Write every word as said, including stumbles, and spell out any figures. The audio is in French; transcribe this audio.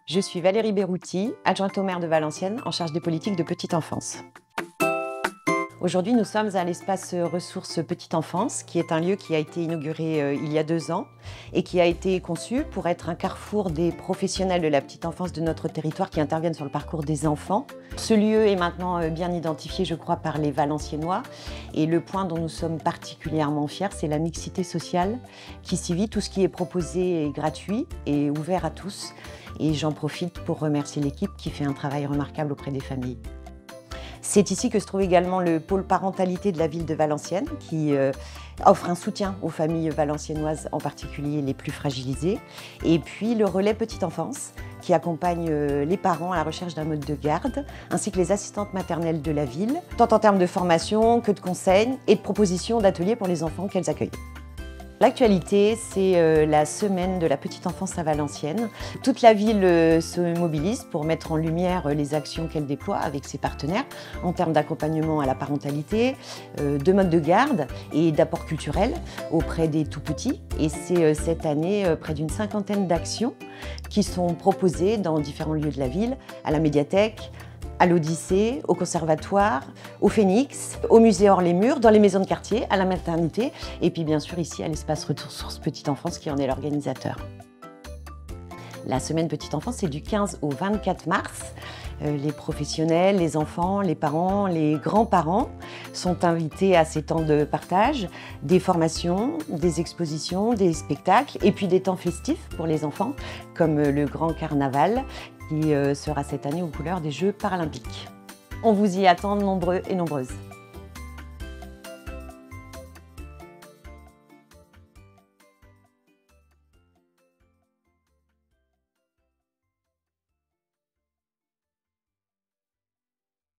Je suis Valérie Berrouti, adjointe au maire de Valenciennes, en charge des politiques de petite enfance. Aujourd'hui, nous sommes à l'espace ressources petite enfance, qui est un lieu qui a été inauguré euh, il y a deux ans et qui a été conçu pour être un carrefour des professionnels de la petite enfance de notre territoire qui interviennent sur le parcours des enfants. Ce lieu est maintenant euh, bien identifié, je crois, par les Valenciennois. Et le point dont nous sommes particulièrement fiers, c'est la mixité sociale qui s'y vit. Tout ce qui est proposé est gratuit et ouvert à tous. Et j'en profite pour remercier l'équipe qui fait un travail remarquable auprès des familles. C'est ici que se trouve également le pôle parentalité de la ville de Valenciennes qui euh, offre un soutien aux familles valenciennoises, en particulier les plus fragilisées. Et puis le relais petite enfance qui accompagne euh, les parents à la recherche d'un mode de garde, ainsi que les assistantes maternelles de la ville, tant en termes de formation que de conseils et de propositions d'ateliers pour les enfants qu'elles accueillent. L'actualité, c'est euh, la semaine de la petite enfance à Valenciennes. Toute la ville euh, se mobilise pour mettre en lumière euh, les actions qu'elle déploie avec ses partenaires en termes d'accompagnement à la parentalité, euh, de mode de garde et d'apport culturel auprès des tout-petits. Et c'est euh, cette année euh, près d'une cinquantaine d'actions qui sont proposées dans différents lieux de la ville, à la médiathèque, à l'Odyssée, au Conservatoire, au Phénix, au musée Hors-les-Murs, dans les maisons de quartier, à la maternité et puis bien sûr ici à l'espace ressources petite enfance qui en est l'organisateur. La semaine petite enfance, c'est du quinze au vingt-quatre mars. Euh, les professionnels, les enfants, les parents, les grands-parents sont invités à ces temps de partage, des formations, des expositions, des spectacles et puis des temps festifs pour les enfants comme le grand carnaval qui euh, sera cette année aux couleurs des Jeux paralympiques. On vous y attend nombreux et nombreuses.